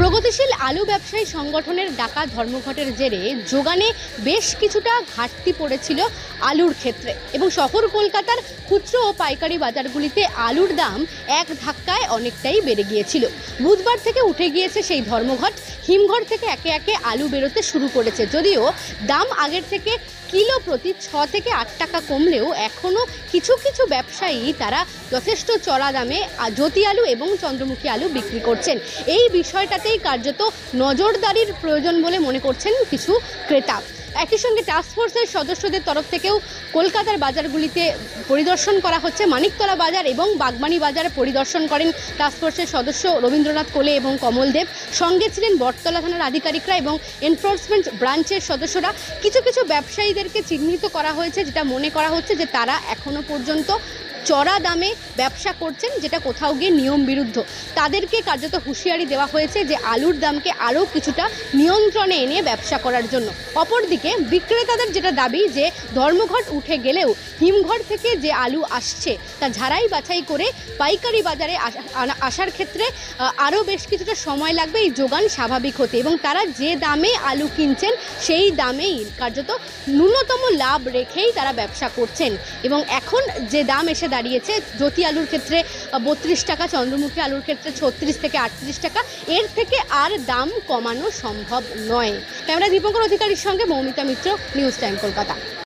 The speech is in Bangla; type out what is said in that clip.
প্রগতিশীল আলু ব্যবসায়ী সংগঠনের ডাকা ধর্মঘটের জেরে যোগানে বেশ কিছুটা ঘাটতি পড়েছিল আলুর ক্ষেত্রে এবং শহর কলকাতার খুচরো ও পাইকারি বাজারগুলিতে আলুর দাম এক ধাক্কায় অনেকটাই বেড়ে গিয়েছিল। বুধবার থেকে উঠে গিয়েছে সেই ধর্মঘট। হিমঘর থেকে একে একে আলু বেরোতে শুরু করেছে, যদিও দাম আগের থেকে কিলো প্রতি 6 থেকে 8 টাকা কমলেও এখনও কিছু কিছু ব্যবসায়ী তারা যথেষ্ট চড়া দামে জ্যোতি আলু এবং চন্দ্রমুখী আলু বিক্রি করছেন। এই বিষয়টাতেই কার্যত নজরদারির প্রয়োজন বলে মনে করছেন কিছু ক্রেতা। একই সঙ্গে টাস্কফোর্সের সদস্যদের তরফ থেকেও কলকাতার বাজারগুলিতে পরিদর্শন করা হচ্ছে। মানিকতলা বাজার এবং বাগবানি বাজার পরিদর্শন করেন টাস্কফোর্সের সদস্য রবীন্দ্রনাথ কোলে এবং কমল দেব। সঙ্গে ছিলেন বটতলা থানার আধিকারিকরা এবং এনফোর্সমেন্ট ব্রাঞ্চের সদস্যরা। কিছু কিছু ব্যবসায়ীদেরকে চিহ্নিত করা হয়েছে, যেটা মনে করা হচ্ছে যে তারা এখনো পর্যন্ত চড়া দামে ব্যবসা করছেন, যেটা কোথাও গিয়ে নিয়ম বিরুদ্ধ। তাদেরকে কার্যত হুঁশিয়ারি দেওয়া হয়েছে যে আলুর দামকে আরও কিছুটা নিয়ন্ত্রণে এনে ব্যবসা করার জন্য। অপরদিকে বিক্রেতাদের যেটা দাবি যে ধর্মঘট উঠে গেলেও হিমঘর থেকে যে আলু আসছে তা ঝাড়াই বাছাই করে পাইকারি বাজারে আসার ক্ষেত্রে আরও বেশ কিছুটা সময় লাগবে এই যোগান স্বাভাবিক হতে, এবং তারা যে দামে আলু কিনছেন সেই দামেই কার্যত ন্যূনতম লাভ রেখেই তারা ব্যবসা করছেন। এবং এখন যে দাম এসে দাঁড়িয়েছে জ্যোতি আলুর ক্ষেত্রে 32 টাকা, চন্দ্রমুখী আলুর ক্ষেত্রে 36 থেকে 38 টাকা, এর থেকে আর দাম কমানো সম্ভব নয়। ক্যামেরা দীপঙ্কর অধিকারীর সঙ্গে মৌমিতা মিত্র, নিউজ টাইম কলকাতা।